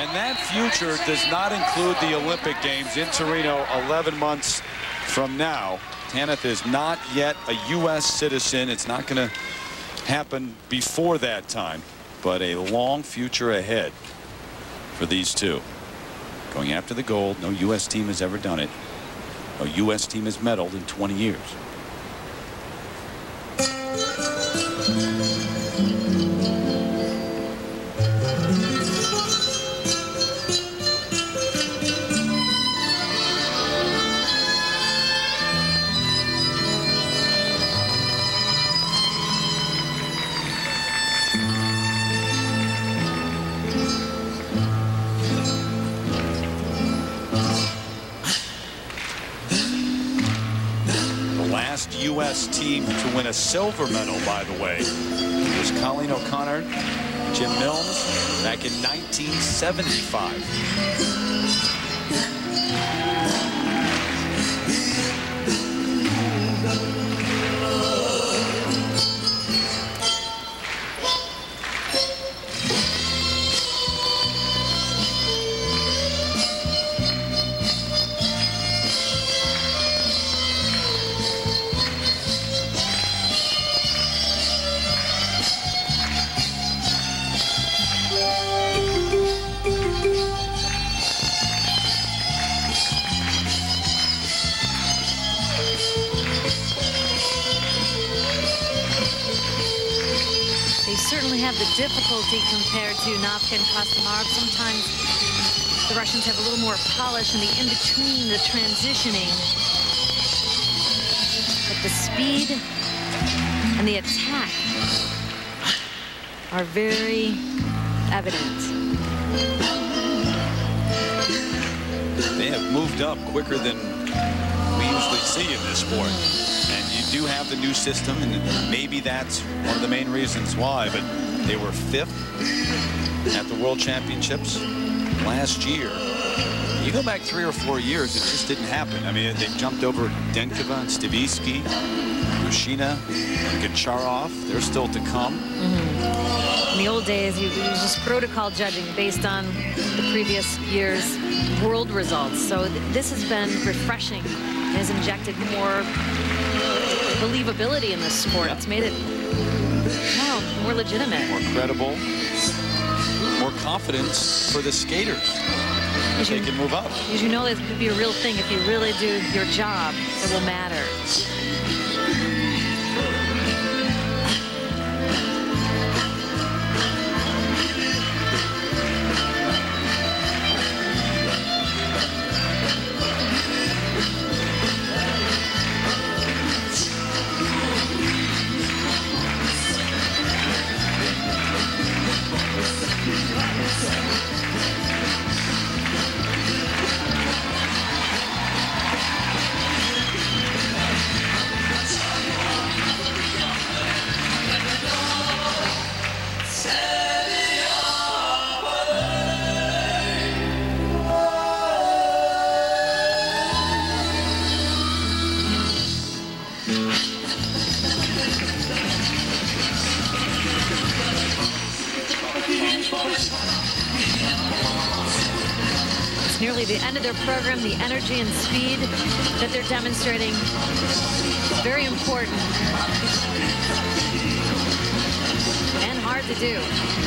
And that future does not include the Olympic Games in Torino 11 months from now. Tanith is not yet a U.S. citizen. It's not going to happen before that time, but a long future ahead for these two. Going after the gold. No U.S. team has ever done it. No U.S. team has medaled in 20 years. U.S. team to win a silver medal, by the way, was Colleen O'Connor, Jim Milnes, back in 1975. Difficulty compared to Nafka and Kostomarov. Sometimes the Russians have a little more polish in the in-between, the transitioning. But the speed and the attack are very evident. They have moved up quicker than we usually see in this sport. And you do have the new system, and maybe that's one of the main reasons why, but they were 5th at the World Championships last year. You go back 3 or 4 years, it just didn't happen. I mean, they jumped over Denkova and Stavisky, Rushina, and Goncharov. They're still to come. In the old days, it was just protocol judging based on the previous year's world results. So this has been refreshing. It has injected more believability in this sport. It's made it more legitimate, more credible, more confidence for the skaters. They can move up. Because you know this could be a real thing. If you really do your job, it will matter. It's nearly the end of their program. The energy and speed that they're demonstrating is very important and hard to do.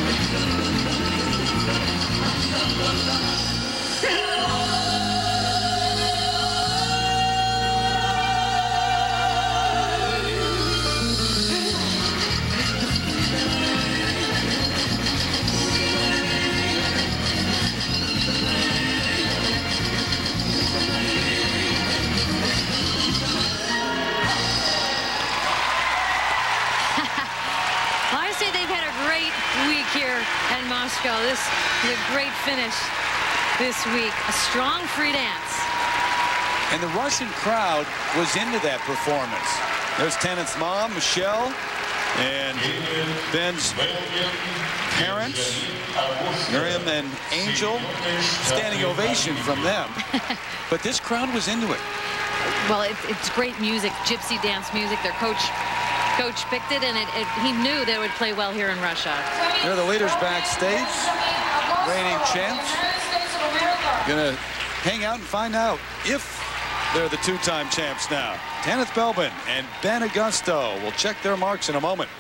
Moscow. This is a great finish this week. A strong free dance. And the Russian crowd was into that performance. There's Tanith's mom, Michelle, and Ben's parents, Miriam and Angel. Standing ovation from them. But this crowd was into it. Well, it's great music, gypsy dance music. Their coach picked it, and he knew that it would play well here in Russia. They're the leaders backstage, reigning champs. Gonna hang out and find out if they're the two-time champs now. Tanith Belbin and Ben Augusto will check their marks in a moment.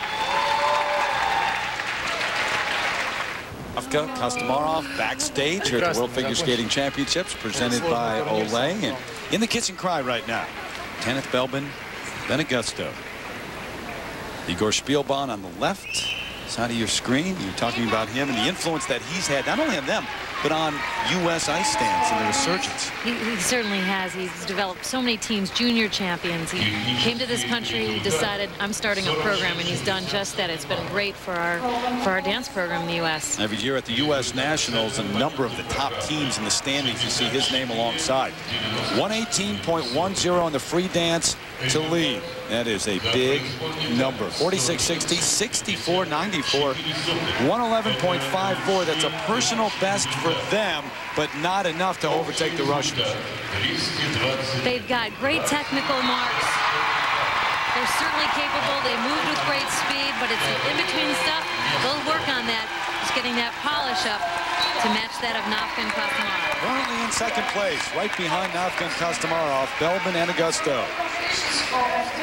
Avka Kostomarov backstage here at the World Figure Skating Championships, presented by Olay. And in the kiss and cry right now, Tanith Belbin, Ben Augusto. Igor Spielbahn on the left side of your screen. You're talking about him and the influence that he's had, not only on them, but on U.S. ice stands and the resurgence. He certainly has. He's developed so many teams, junior champions. He came to this country, decided, I'm starting a program, and he's done just that. It's been great for our dance program in the U.S. Every year at the U.S. Nationals, a number of the top teams in the standings, you see his name alongside. 118.10 on the free dance to lead. That is a big number. 46.60, 64.94, 111.54. That's a personal best for them, but not enough to overtake the Russians. They've got great technical marks. They're certainly capable. They moved with great speed, but it's in-between stuff. They'll work on that, just getting that polish up to match that of Navkin Kostomarov. Currently in second place, right behind Navkin Kostomarov, Belbin and Augusto.